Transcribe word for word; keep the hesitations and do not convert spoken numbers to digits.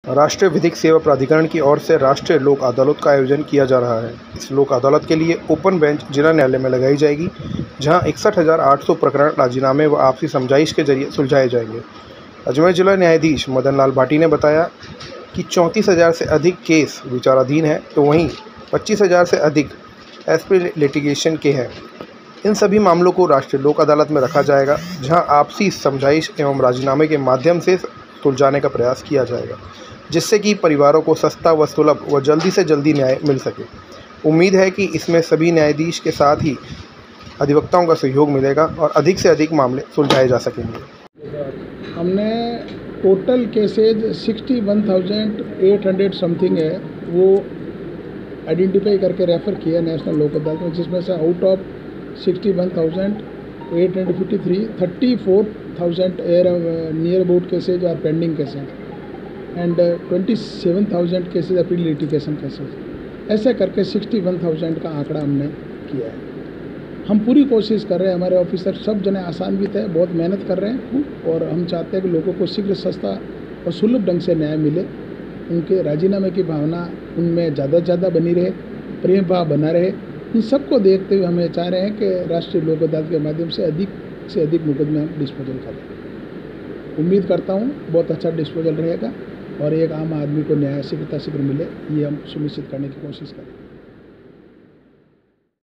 राष्ट्रीय विधिक सेवा प्राधिकरण की ओर से राष्ट्रीय लोक अदालत का आयोजन किया जा रहा है। इस लोक अदालत के लिए ओपन बेंच जिला न्यायालय में लगाई जाएगी, जहां इकसठ हज़ार आठ सौ प्रकरण राजीनामे व आपसी समझाइश के जरिए सुलझाए जाएंगे। अजमेर जिला न्यायाधीश मदन लाल भाटी ने बताया कि चौंतीस हज़ार से अधिक केस विचाराधीन हैं, तो वहीं पच्चीस हज़ार से अधिक एसपी लिटिगेशन के हैं। इन सभी मामलों को राष्ट्रीय लोक अदालत में रखा जाएगा, जहां आपसी समझाइश एवं राजीनामे के माध्यम से सुलझाने का प्रयास किया जाएगा, जिससे कि परिवारों को सस्ता व सुलभ व जल्दी से जल्दी न्याय मिल सके। उम्मीद है कि इसमें सभी न्यायाधीश के साथ ही अधिवक्ताओं का सहयोग मिलेगा और अधिक से अधिक मामले सुलझाए जा सकेंगे। हमने total cases sixty one thousand eight hundred something है, वो आइडेंटिफाई करके रेफ़र किया नेशनल लोक अदालत में, जिसमें से out of sixty one thousand eight hundred fifty three thirty four thousand near about cases are pending cases and twenty seven thousand cases appeal litigation cases. ऐसे करके सिक्सटी वन थाउजेंड का आंकड़ा हमने किया है। हम पूरी कोशिश कर रहे हैं, हमारे ऑफिसर सब जने आसान्वित है, बहुत मेहनत कर रहे हैं और हम चाहते हैं कि लोगों को शीघ्र, सस्ता और सुलभ ढंग से न्याय मिले। उनके राजीनामे की भावना उनमें ज़्यादा से ज़्यादा बनी रहे, प्रेम भाव बना रहे। इन सबको देखते हुए हम ये चाह रहे हैं कि राष्ट्रीय लोक अदालत के माध्यम से अधिक से अधिक मुकदमे हम डिस्पोजल करें। उम्मीद करता हूँ बहुत अच्छा डिस्पोजल रहेगा और एक आम आदमी को न्याय शीघ्रता शीघ्र मिले, ये हम सुनिश्चित करने की कोशिश करें।